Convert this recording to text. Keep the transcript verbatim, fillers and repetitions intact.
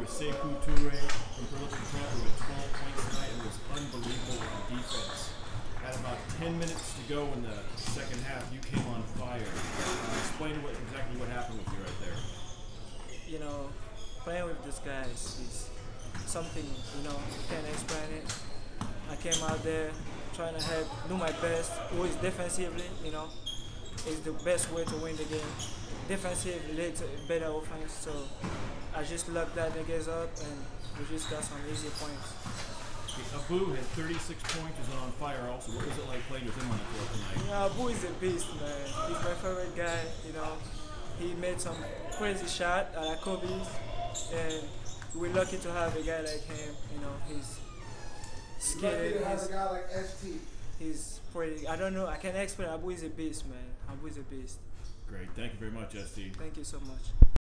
with Sekou Toure from Burlington Toronto with twelve points tonight and was unbelievable on defense. Had about ten minutes to go in the second half. You came on fire. Uh, explain what exactly what happened with you right there. You know, playing with this guy is, is something, you know, you can't explain it. I came out there trying to help, do my best, always defensively, you know. It's the best way to win the game. Defensive leads to better offense, so I just locked that niggas up and we just got some easy points. Abu had thirty-six points, was on fire also. What was it like playing with him on the court tonight? Yeah, Abu is a beast, man. He's my favorite guy, you know. He made some crazy shot at la Kobe's, and we're lucky to have a guy like him, you know. He's skilled. To have a guy like S T. He's pretty, I don't know, I can't explain. Abu is a beast, man. Abu is a beast. Great. Thank you very much, S T. Thank you so much.